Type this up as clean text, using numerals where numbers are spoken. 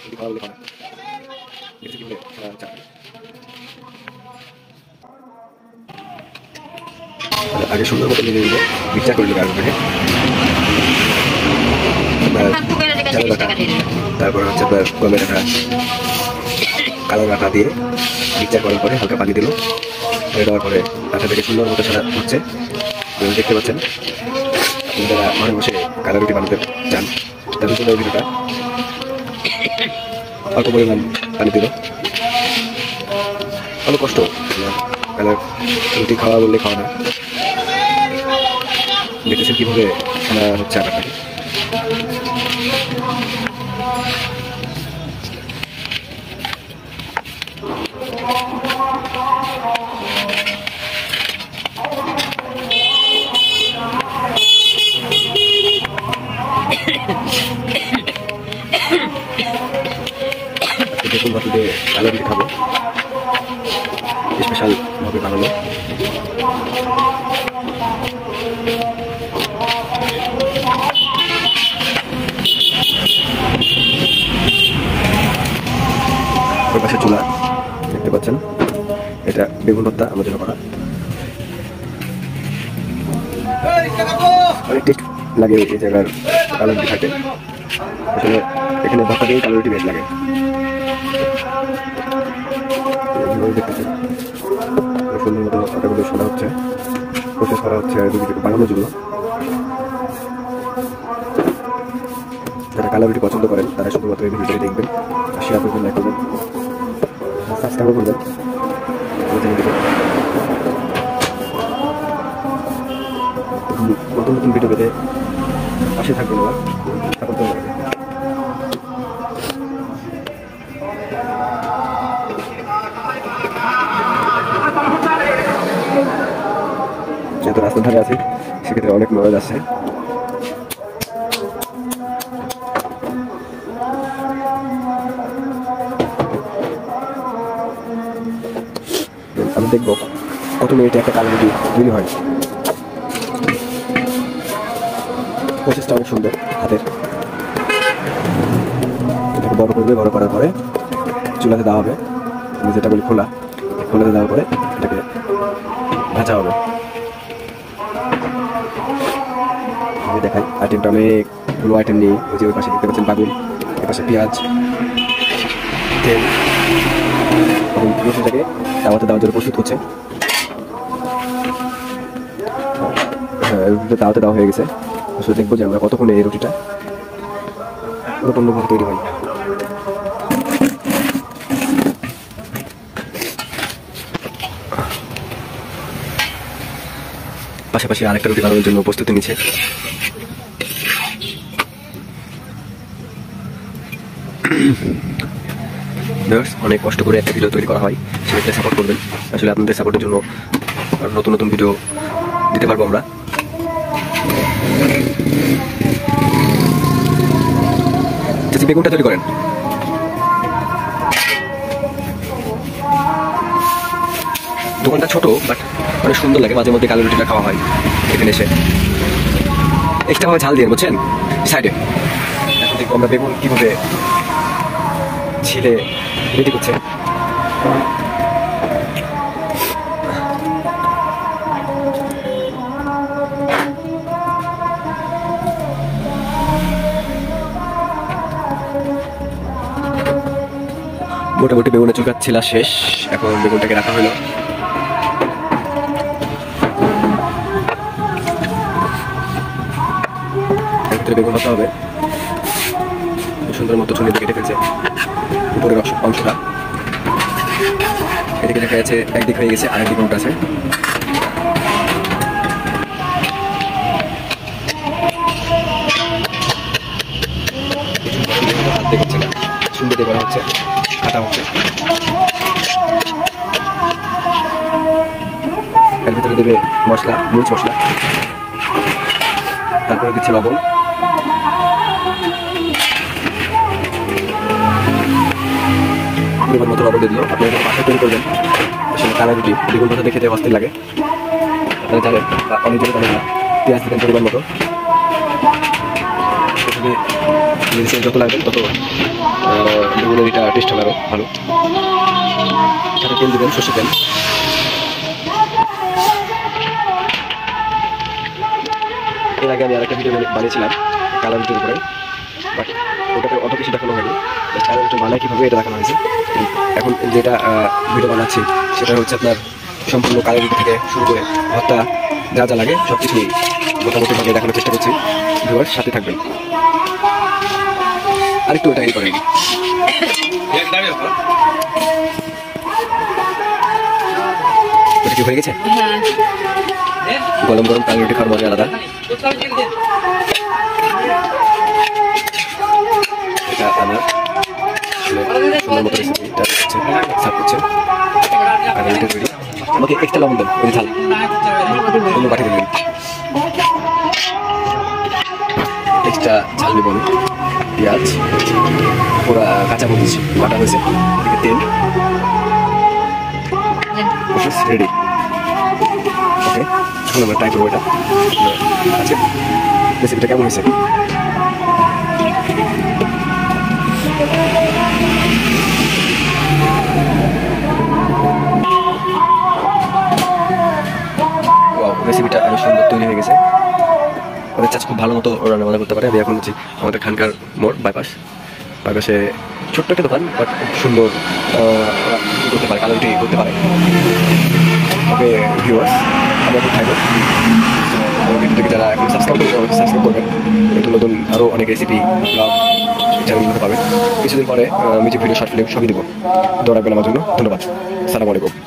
আগে সুন্দর মতো নিজে নিজে মিক্সচার করে নেবে আলুটাকে, তারপর হচ্ছে আপনার গমের আটা, কালো আটা দিয়ে মিক্সচার করার পরে হালকা পানি দিল, দেওয়ার পরে আটা থেকে সুন্দর মতো সাদা হচ্ছে। দেখতে পাচ্ছেন যারা ঘরে বসে কালো রুটি বানাতে চান তাদের জন্য এই ভিডিওটা। অল্প পরিমাণ পানি দিল, অনেক কষ্ট কালো রুটি খাওয়া বললে খাওয়া না। দেখতেছেন কীভাবে খাওয়া হচ্ছে আটাটাকে। দেখুন বাকিতে কালো রুটি খাবো, স্পেশাল ভাবে বানানো। ওর পাশে চুলা দেখতে পাচ্ছেন, এটা বেগুন ভর্তা আমার জন্য করা। অনেক টেস্ট লাগে এই জায়গার কালো রুটি খাইতে। আসলে এখানে ভর্তা দিয়ে কালো রুটি বেশ লাগে। দেখতেছেন সুন্দর মতো আটাগুলো শোনা হচ্ছে, প্রসেস করা হচ্ছে রুটিকে বানানোর জন্য। যারা কালো রুটি পছন্দ করেন তারা শুধুমাত্র এই ভিডিওটি দেখবেন, শেয়ার করবেন, লাইক করবেন, সাবস্ক্রাইব করবেন। নতুন নতুন ভিডিও পেতে পাশে থাকবেন, সাপোর্ট করবেন। যেহেতু রাস্তার ধারে আছে সেক্ষেত্রে অনেক নয়েজ আসছে। আমি দেখবো কত মিনিটে একটা কালো রুটি তৈরি হয়। প্রসেসটা অনেক সুন্দর হাতের। এটাকে বড় করবে, বড় করার পরে চুলাতে দেওয়া হবে, আমি যেটা বলি খোলা, খোলাতে দেওয়ার পরে এটাকে ভাজা হবে। আমি দেখাই আইটেমটা অনেকগুলো আইটেম নিয়ে, ওই যে ওই পাশে দেখতে পাচ্ছেন বাগুন, এর পাশে পেঁয়াজ, তেল, এবং রসুনটাকে তাওয়াতে দেওয়ার জন্য প্রস্তুত করছে। হ্যাঁ, রুটিটা তাওয়াতে দেওয়া হয়ে গেছে। আসলে দেখবো যে আমরা কতক্ষণে এই রুটিটা অন্যভাবে তৈরি হয়। পাশাপাশি আরেকটা রুটি বানানোর জন্য প্রস্তুতি নিচ্ছে। অনেক কষ্ট করে একটা ভিডিও তৈরি করা হয়, সেক্ষেত্রে সাপোর্ট করবেন। আসলে আপনাদের সাপোর্টের জন্য নতুন নতুন ভিডিও দিতে পারবো আমরা। বেগুনটা তৈরি করেন। দোকানটা ছোট বাট অনেক সুন্দর লাগে, মাঝে মধ্যে কালো রুটিটা খাওয়া হয় এখানে এসে। এক্সট্রা ভাবে ঝাল দিয়ে বুঝছেন সাইডে। এখন দেখবো আমরা বেগুন কিভাবে ছিলে রেডি করছে। মোটামুটি বেগুনের চুলকা ছিলা শেষ, এখন বেগুনটাকে রাখা হলো। বেগুন ভাজা হবে, সুন্দর মতো ছুরি কেটে ফেলছে উপরের অংশটা। এদিকে দেখা যাচ্ছে একদিক হয়ে গেছে, আরেকদিক উল্টো আছে। সুন্দর দিয়ে করা হচ্ছে, কাটা হচ্ছে। এর ভিতরে দেবে মশলা, মরিচ মশলা, তারপরে দিচ্ছে লবণ, পরিমাণ মতো লবণ দিয়ে দিল। আপনি এটা বাসায় তৈরি করবেন, আসলে কালো রুটি বেগুন ভাজাতে খেতে অস্থির লাগে, আপনারা জানেন বা অনেক জন্য জানেন না। পেঁয়াজ দিবেন পরিমাণ মতো, তবে মেডিসিন যত লাগবে তত বেগুনের এটা টেস্ট হবে আরও ভালো। সাথে তেল দেবেন, সর্ষের তেল। এর আগে আমি আরেকটা ভিডিও বানিয়েছিলাম কালার রুটির উপরে, বাট ওটাতে অত কিছু দেখানো হয়নি। কালার রুটি বানায় কীভাবে এটা দেখানো হয়েছে। এখন যেটা ভিডিও বানাচ্ছি সেটা হচ্ছে আপনার সম্পূর্ণ কালার রুটি থেকে শুরু করে ভর্তা যা যা লাগে সব কিছুই মোটামুটিভাবে দেখানোর চেষ্টা করছি। ভিউয়ার্স সাথে থাকবেন। আরেকটু ওটা করেন। ওটা কি হয়ে গেছে? গরম গরম কালার রুটি খাওয়ার মজা আলাদা। এটা আমার সুন্দর মতো রেসিপিটা হচ্ছে সার্ভ করছে। কালার রুটি তৈরি। আমাকে এক্সট্রা লবণ দেন, ওই ঝাল অন্য বাটি দেবেন। এক্সট্রা ঝাল দেবেন, পেঁয়াজ, পুরা কাঁচামরিচ বাটা হয়েছে, এদিকে তেল, রেডি। ওকে, এখন আমরা ট্রাই করবো এটা। আচ্ছা, রেসিপিটা কেমন হয়েছে? রেসিপিটা আরো সুন্দর তৈরি হয়ে গেছে। ওদের চাষ খুব ভালো মতো রান্না বান্না করতে পারে। আমি এখন হচ্ছি আমাদের খানকার মোড় বাইপাসে ছোট্ট একটা দোকান, বাট সুন্দর করতে পারে, কালো রুটি করতে পারে। ওকে ভিউয়ার্স, আমরা এখন খাইব। ভিডিওটাকে যারা এখন সাবস্ক্রাইব করবেন, নতুন নতুন আরও অনেক রেসিপি ব্লগ চ্যানেলগুলো পাবেন। কিছুদিন পরে মিউজিক ভিডিও, শর্ট ফিল্ম সবই দেবো। দৌড়াবেন আমার জন্য। ধন্যবাদ। আসসালামু আলাইকুম।